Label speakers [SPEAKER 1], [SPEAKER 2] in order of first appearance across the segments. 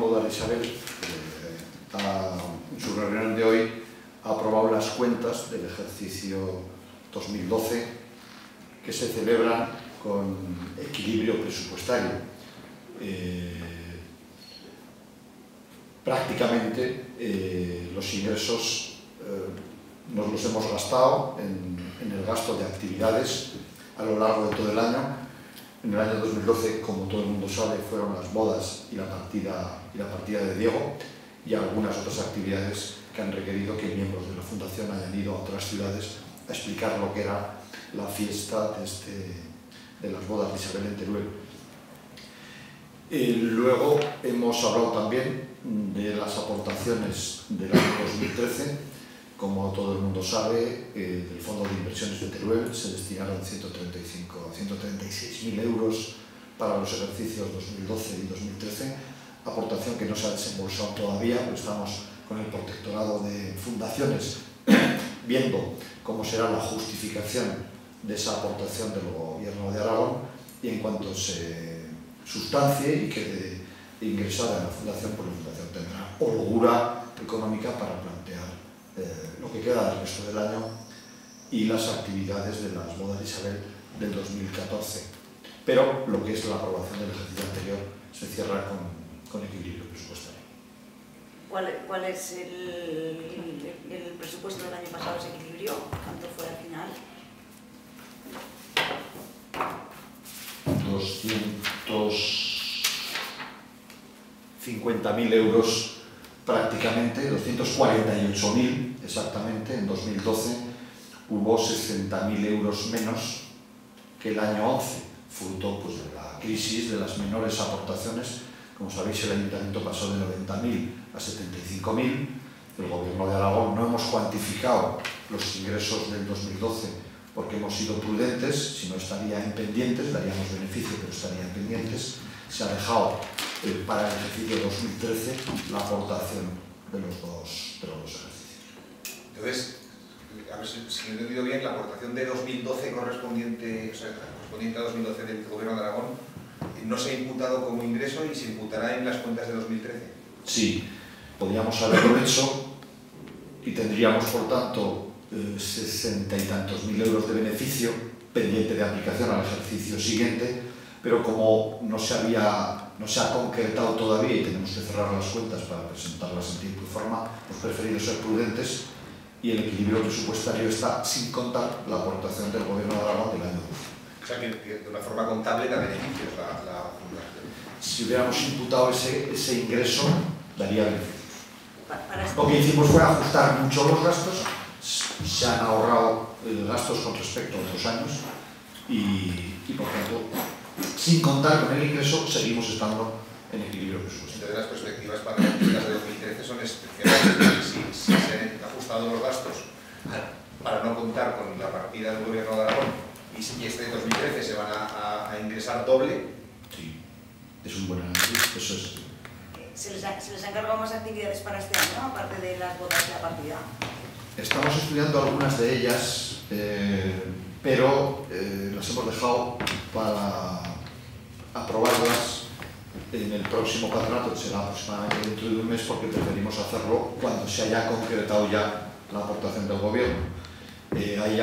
[SPEAKER 1] Bodas de Isabel, en su reunión de hoy, ha aprobado las cuentas del ejercicio 2012 que se celebran con equilibrio presupuestario. Prácticamente los ingresos nos los hemos gastado en el gasto de actividades a lo largo de todo el año. En el año 2012, como todo el mundo sabe, fueron las bodas y la partida de Diego y algunas otras actividades que han requerido que miembros de la Fundación hayan ido a otras ciudades a explicar lo que era la fiesta de las bodas de Isabel en Teruel. Luego hemos hablado también de las aportaciones del año 2013. Como todo el mundo sabe, del Fondo de Inversiones de Teruel se destinaron 136.000 euros para los ejercicios 2012 y 2013, aportación que no se ha desembolsado todavía, pero estamos con el Protectorado de Fundaciones viendo cómo será la justificación de esa aportación del Gobierno de Aragón, y en cuanto se sustancie y quede ingresada en la Fundación, pues la Fundación tendrá holgura económica para plantear lo que queda del resto del año y las actividades de las bodas de Isabel del 2014. Pero lo que es la aprobación del ejercicio anterior se cierra con equilibrio presupuestario.
[SPEAKER 2] ¿Cuál es el presupuesto del año pasado? ¿Se equilibrió? ¿Cuánto fue al final?
[SPEAKER 1] 250.000 euros prácticamente, 248.000 exactamente. En 2012 hubo 60.000 euros menos que el año 11, fruto pues, de la crisis, de las menores aportaciones. Como sabéis, el Ayuntamiento pasó de 90.000 a 75.000. El Gobierno de Aragón no hemos cuantificado los ingresos del 2012 porque hemos sido prudentes, si no estaría en pendientes, daríamos beneficio, pero estaría en pendientes. Se ha dejado para el ejercicio 2013 la aportación de los dos ejercicios.
[SPEAKER 3] Entonces, a ver si he entendido bien, la aportación de 2012 correspondiente a 2012 del Gobierno de Aragón no se ha imputado como ingreso y se imputará en las cuentas de 2013.
[SPEAKER 1] Sí, podríamos haberlo hecho y tendríamos, por tanto, 60 y tantos mil euros de beneficio pendiente de aplicación al ejercicio siguiente, pero como no se ha concretado todavía y tenemos que cerrar las cuentas para presentarlas en tiempo y forma, hemos preferido ser prudentes y el equilibrio presupuestario está sin contar la aportación del Gobierno de Aragón del año 12.
[SPEAKER 3] O sea que de una forma contable da beneficios la Fundación.
[SPEAKER 1] Si hubiéramos imputado ese ingreso, daría beneficios. Lo que hicimos fue ajustar mucho los gastos, se han ahorrado gastos con respecto a otros años y por tanto, sin contar con el ingreso, seguimos estando en equilibrio presupuestario.
[SPEAKER 3] Entonces las perspectivas para las cuentas de 2013 son excepcionales. Si se han ajustado los gastos para no contar con la partida del Gobierno de Aragón y este 2013 se van a ingresar doble.
[SPEAKER 1] Sí, es un buen análisis, eso es.
[SPEAKER 2] ¿Se les ha encargado más actividades para este año, aparte de las bodas de la partida?
[SPEAKER 1] Estamos estudiando algunas de ellas, pero las hemos dejado para aprobarlas en el próximo patronato, que será aproximadamente dentro de un mes, porque preferimos hacerlo cuando se haya concretado ya la aportación del Gobierno. Hay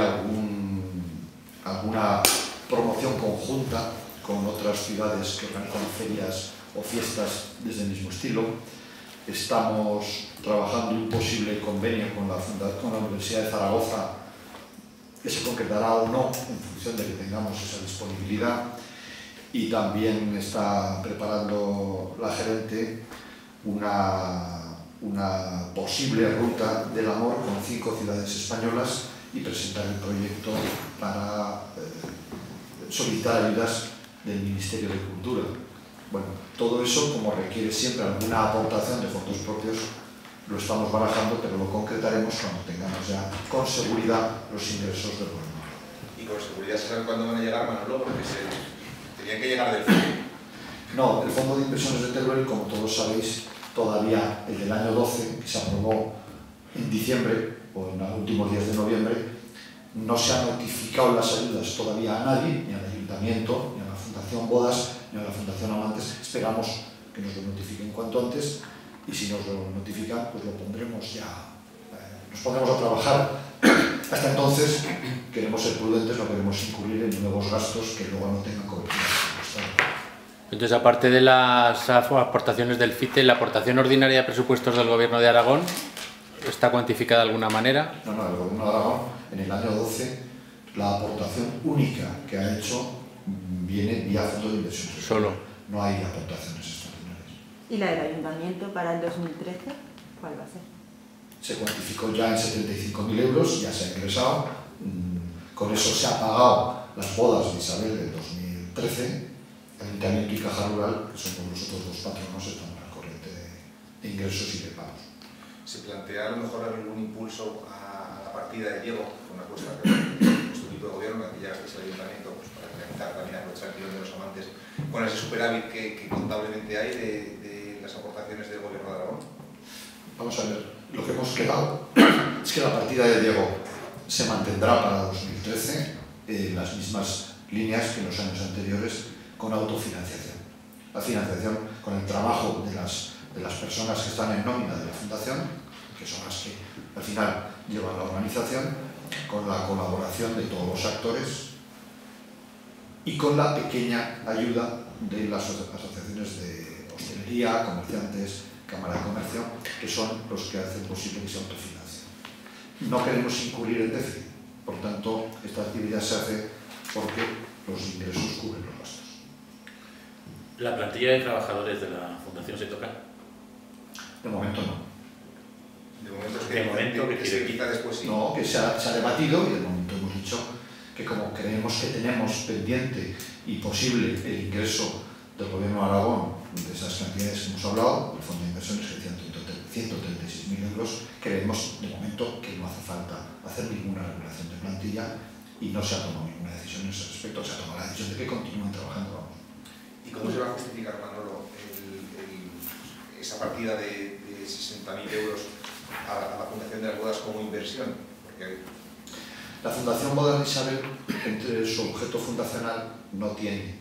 [SPEAKER 1] alguna promoción conjunta con otras ciudades que organizan ferias o fiestas desde el mismo estilo. Estamos trabajando un posible convenio con la Universidad de Zaragoza, que se concretará o no en función de que tengamos esa disponibilidad, y también está preparando la gerente una posible ruta del amor con 5 ciudades españolas y presentar el proyecto para solicitar ayudas del Ministerio de Cultura. Bueno, todo eso, como requiere siempre alguna aportación de fondos propios, lo estamos barajando, pero lo concretaremos cuando tengamos ya con seguridad los ingresos del gobierno.
[SPEAKER 3] Y con seguridad se sabe cuándo van a llegar, Manolo, porque tenían que llegar del fondo.
[SPEAKER 1] No, el Fondo de Inversiones de Teruel, como todos sabéis, todavía el del año 12, que se aprobó en diciembre o en los últimos días de noviembre, no se han notificado las ayudas todavía a nadie, ni al Ayuntamiento, ni a la Fundación Bodas, ni a la Fundación Amantes. Esperamos que nos lo notifiquen cuanto antes, y si nos lo notifican, pues lo pondremos ya, nos pondremos a trabajar. Hasta entonces queremos ser prudentes, no queremos incurrir en nuevos gastos que luego no tengan cobertura presupuestaria.
[SPEAKER 4] Entonces, aparte de las aportaciones del FITE, ¿la aportación ordinaria de presupuestos del Gobierno de Aragón está cuantificada de alguna manera?
[SPEAKER 1] No, el Gobierno de Aragón, en el año 12, la aportación única que ha hecho viene vía Fondo de Inversión.
[SPEAKER 4] Solo.
[SPEAKER 1] No hay aportaciones extraordinarias.
[SPEAKER 5] ¿Y la del Ayuntamiento para el 2013? ¿Cuál va a ser?
[SPEAKER 1] Se cuantificó ya en 75.000 euros, ya se ha ingresado. Con eso se ha pagado las bodas de Isabel del 2013. El Ayuntamiento y Caja Rural, que son los otros dos patronos, están al corriente de ingresos y de pagos.
[SPEAKER 3] ¿Se plantea a lo mejor algún impulso a la partida de Diego, con una cuesta que nuestro equipo de gobierno, que ya es el Ayuntamiento, pues para intentar también aprovechar el tirón de los amantes, con ese superávit que contablemente hay de las aportaciones del Gobierno de Aragón?
[SPEAKER 1] Vamos a ver, lo que hemos quedado es que la partida de Diego se mantendrá para 2013 en las mismas líneas que en los años anteriores, con autofinanciación. La financiación con el trabajo de las personas que están en nómina de la Fundación, que son las que al final llevan la organización, con la colaboración de todos los actores y con la pequeña ayuda de las asociaciones de hostelería, comerciantes, Cámara de Comercio, que son los que hacen posible que se autofinancie. No queremos incurrir en déficit, por tanto, esta actividad se hace porque los ingresos cubren los gastos.
[SPEAKER 6] ¿La plantilla de trabajadores de la Fundación se toca?
[SPEAKER 1] De momento no.
[SPEAKER 3] De momento es que,
[SPEAKER 6] ¿De momento que
[SPEAKER 3] se quita después sí.
[SPEAKER 1] No, que se ha debatido y de momento hemos dicho que como creemos que tenemos pendiente y posible el ingreso del Gobierno de Aragón de esas cantidades que hemos hablado, el Fondo de Inversiones que decían 136.000 euros, creemos de momento que no hace falta hacer ninguna regulación de plantilla y no se ha tomado ninguna decisión en ese respecto, se ha tomado la decisión de que continúen trabajando. Vamos.
[SPEAKER 3] ¿Y cómo se va a justificar, Manolo, esa partida de 60.000 euros a la Fundación de las Bodas como inversión? Porque
[SPEAKER 1] la Fundación Bodas de Isabel, entre su objeto fundacional, no tiene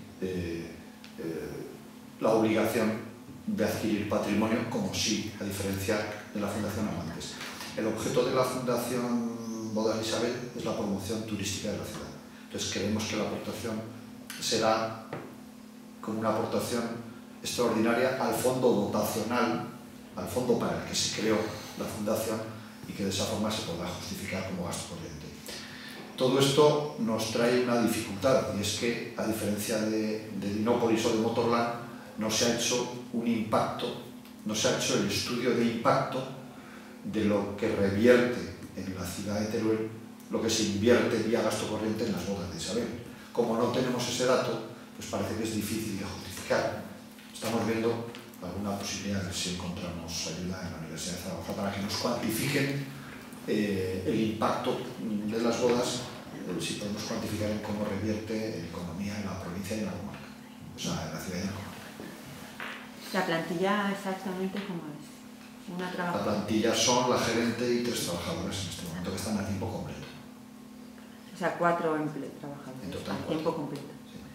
[SPEAKER 1] la obligación de adquirir patrimonio, como sí, a diferencia de la Fundación Amantes. El objeto de la Fundación Bodas de Isabel es la promoción turística de la ciudad. Entonces creemos que la aportación será como una aportación extraordinaria al fondo dotacional, al fondo para el que se creó la Fundación, y que de esa forma se podrá justificar como gasto corriente. Todo esto nos trae una dificultad, y es que, a diferencia de Dinópolis o de Motorland, no se ha hecho un impacto, no se ha hecho el estudio de impacto de lo que revierte en la ciudad de Teruel, lo que se invierte vía gasto corriente en las bodas de Isabel. Como no tenemos ese dato, pues parece que es difícil de justificar. Estamos viendo alguna posibilidad de si encontramos ayuda en la Universidad de Zaragoza para que nos cuantifiquen el impacto de las bodas, si podemos cuantificar en cómo revierte en economía en la provincia y en la comarca, o sea, en la ciudad y en la comarca.
[SPEAKER 5] ¿La plantilla exactamente cómo es? Una
[SPEAKER 1] La
[SPEAKER 5] trabajadora.
[SPEAKER 1] plantilla son la gerente y 3 trabajadoras en este momento que están a tiempo completo.
[SPEAKER 5] O sea, 4 trabajadores
[SPEAKER 1] En total,
[SPEAKER 5] a tiempo completo.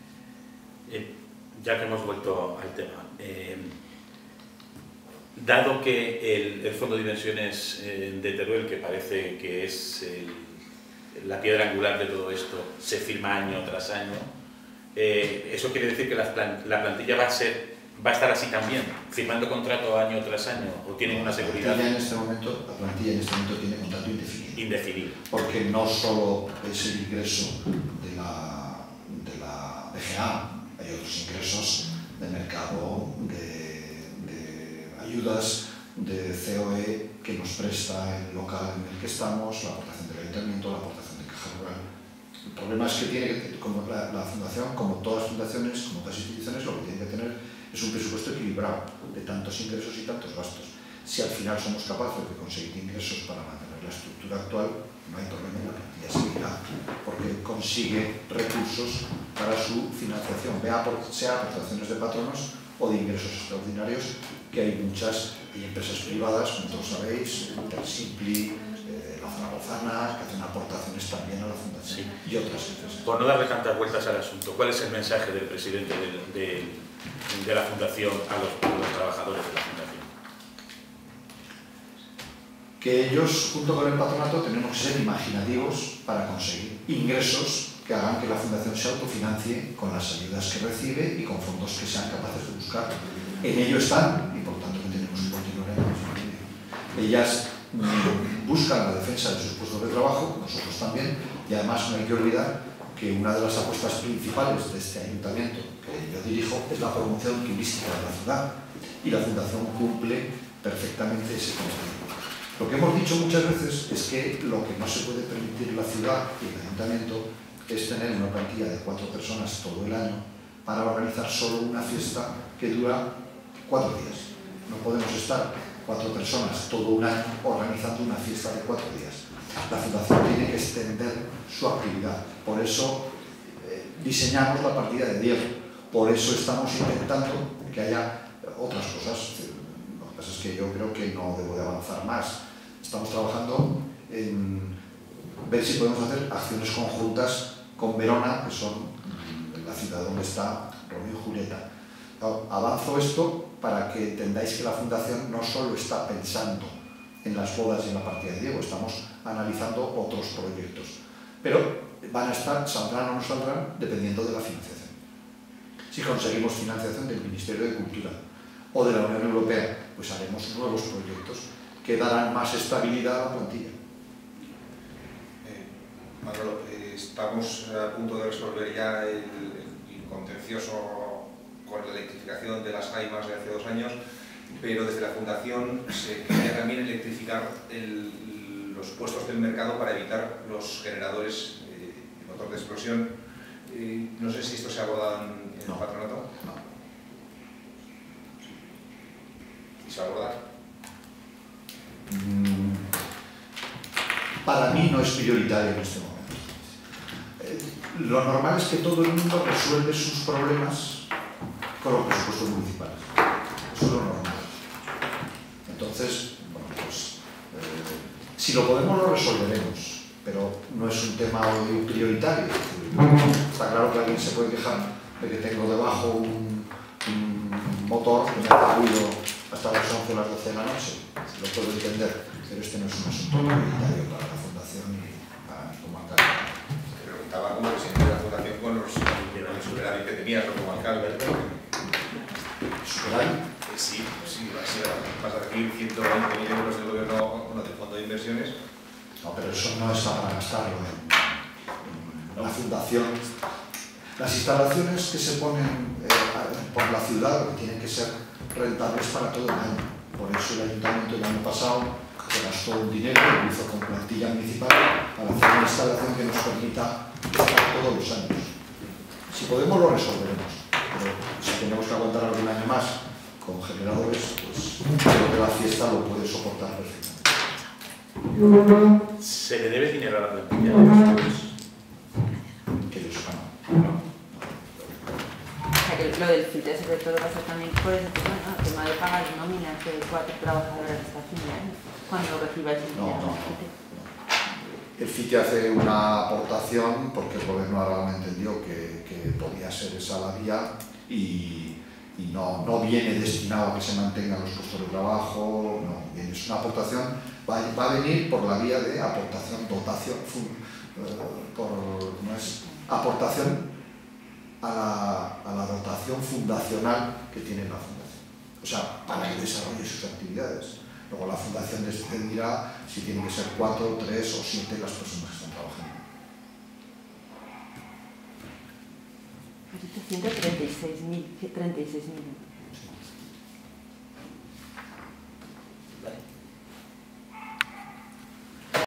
[SPEAKER 6] Ya que hemos vuelto al tema, dado que el Fondo de Inversiones de Teruel, que parece que es la piedra angular de todo esto, se firma año tras año, eso quiere decir que la plantilla va a estar así también, firmando contrato año tras año, o tienen una seguridad.
[SPEAKER 1] La plantilla en este momento tiene contrato indefinido.
[SPEAKER 6] Indefinido.
[SPEAKER 1] Porque no solo es el ingreso de la DGA, hay otros ingresos de mercado, de ayudas, de COE que nos presta el local en el que estamos, la aportación del Ayuntamiento, la aportación de Caja Rural. El problema es que tiene, como la Fundación, como todas las fundaciones, como todas las instituciones, lo que tiene que tener es un presupuesto equilibrado de tantos ingresos y tantos gastos. Si al final somos capaces de conseguir ingresos para mantener la estructura actual, no hay problema, la plantilla seguirá, porque consigue recursos para su financiación, sea aportaciones de patronos o de ingresos extraordinarios, que hay muchas, y empresas privadas, como todos sabéis, Intersimpli, la Zaragozana, que hacen aportaciones también a la Fundación, y otras empresas.
[SPEAKER 6] Por no darle tantas vueltas al asunto, ¿cuál es el mensaje del presidente de la Fundación a los trabajadores de la Fundación?
[SPEAKER 1] Que ellos, junto con el patronato, tenemos que ser imaginativos para conseguir ingresos que hagan que la Fundación se autofinancie con las ayudas que recibe y con fondos que sean capaces de buscar. En ello están, y por tanto que tenemos que continuar en el mismo medio. Ellas buscan la defensa de sus puestos de trabajo, nosotros también, y además no hay que olvidar que una de las apuestas principales de este ayuntamiento que yo dirijo es la promoción turística de la ciudad, y la Fundación cumple perfectamente ese cometido. Lo que hemos dicho muchas veces es que lo que no se puede permitir la ciudad y el ayuntamiento es tener una plantilla de 4 personas todo el año para organizar solo una fiesta que dura 4 días. No podemos estar 4 personas todo un año organizando una fiesta de 4 días. La Fundación tiene que extender su actividad. Por eso diseñamos la partida de Diego. Por eso estamos intentando que haya otras cosas. Lo que pasa es que yo creo que no debo de avanzar más. Estamos trabajando en ver si podemos hacer acciones conjuntas con Verona, que son la ciudad donde está Romeo y Julieta. Avanzo esto para que entendáis que la Fundación no solo está pensando en las bodas y en la partida de Diego, estamos analizando otros proyectos. Pero van a estar, saldrán o no saldrán, dependiendo de la financiación. Si conseguimos financiación del Ministerio de Cultura o de la Unión Europea, pues haremos nuevos proyectos que darán más estabilidad a la plantilla.
[SPEAKER 3] Manolo, estamos a punto de resolver ya el contencioso con la electrificación de las jaimas de hace 2 años, pero desde la Fundación se quería también electrificar los puestos del mercado para evitar los generadores de motor de explosión. No sé si esto se ha abordado en el patronato.
[SPEAKER 1] No.
[SPEAKER 3] ¿Y se va a abordar?
[SPEAKER 1] Para mí no es prioritario en este momento. Lo normal es que todo el mundo resuelve sus problemas con los presupuestos municipales. Eso es lo normal. Entonces, bueno, pues, si lo podemos lo resolveremos, pero no es un tema hoy prioritario. Está claro que alguien se puede quejar de que tengo debajo un motor que me hace ruido hasta las 11 o las 12 de la noche. Lo puedo entender, pero este no es un asunto prioritario para la Fundación y para mí como alcalde.
[SPEAKER 3] Te preguntaba como presidente de la Fundación con los superávit que tenías como alcalde.
[SPEAKER 1] ¿Superávit?
[SPEAKER 3] Sí, vas a recibir 120.000 euros del gobierno, del fondo de inversiones.
[SPEAKER 1] No, pero eso no está para gastarlo en la Fundación. Las instalaciones que se ponen por la ciudad lo que tienen que ser rentables para todo el año. Por eso el ayuntamiento el año pasado se gastó un dinero, lo hizo con plantilla municipal para hacer una instalación que nos permita estar todos los años. Si podemos lo resolveremos, pero si tenemos que aguantar algún año más con generadores, pues creo que la fiesta lo puede soportar perfectamente.
[SPEAKER 6] ¿Se le debe dinero a la plantilla?
[SPEAKER 1] Que yo sepa, no.
[SPEAKER 5] O sea, que lo del FITE sobre todo pasa también por ese tema, ¿no? El tema de pagar nóminas de 4 trabajadoras hasta fin de año, cuando recibáis el dinero del FITE.
[SPEAKER 1] El FITE hace una aportación porque el gobierno ahora entendió que podía ser esa la vía y no viene destinado a que se mantengan los puestos de trabajo, no, es una aportación, va a venir por la vía de aportación, dotación, aportación a la dotación fundacional que tiene la Fundación, o sea, para que desarrolle sus actividades. Luego la Fundación decidirá si tienen que ser 4, 3 o 7 las personas que están trabajando.
[SPEAKER 5] Has dicho 136.000 euros.